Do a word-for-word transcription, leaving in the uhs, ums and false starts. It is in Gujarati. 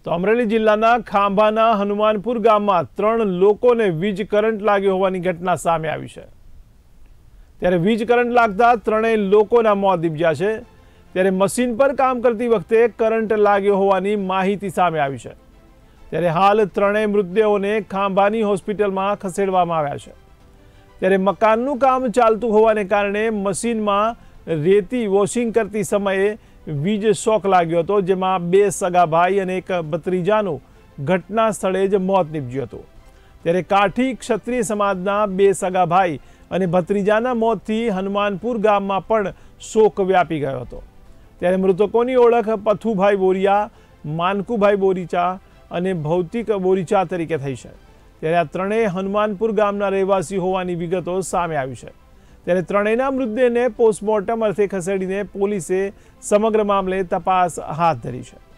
તો અમરેલી જિલ્લાના ખાંભાના હનુમાનપુર ગામમાં ત્રણ લોકોને વીજ કરંટ લાગ્યો હોવાની ઘટના સામે આવી છે। ત્યારે વીજ કરંટ લાગતા ત્રણેય લોકોના મોત નીપજ્યા છે। ત્યારે મશીન પર કામ કરતી વખતે કરંટ લાગ્યો હોવાની માહિતી સામે આવી છે। ત્યારે હાલ ત્રણેય મૃતદેહોને ખાંભાની હોસ્પિટલમાં ખસેડવામાં આવ્યા છે। ત્યારે મકાનનું કામ ચાલતું હોવાને કારણે મશીનમાં રેતી વોશિંગ કરતી સમયે વીજ શોક લાગ્યો હતો, જેમાં બે સગા ભાઈ અને એક ભત્રીજાનું ઘટના સ્થળે જ મોત નીપજ્યું હતું। ત્યારે કાઠી ક્ષત્રિય સમાજના બે સગા ભાઈ અને ભત્રીજાના મોતથી હનુમાનપુર ગામમાં પણ શોક વ્યાપી ગયો હતો। ત્યારે મૃતકોની ઓળખ પથુભાઈ બોરિયા, માનકુભાઈ બોરીચા અને ભૌતિક બોરીચા તરીકે થઈ છે। ત્યારે આ ત્રણેય હનુમાનપુર ગામના રહેવાસી હોવાની વિગતો સામે આવી છે। ત્યારે ત્રણેયના મૃતદેહને પોસ્ટમોર્ટમ અર્થે ખસેડીને પોલીસે સમગ્ર મામલે તપાસ હાથ ધરી છે।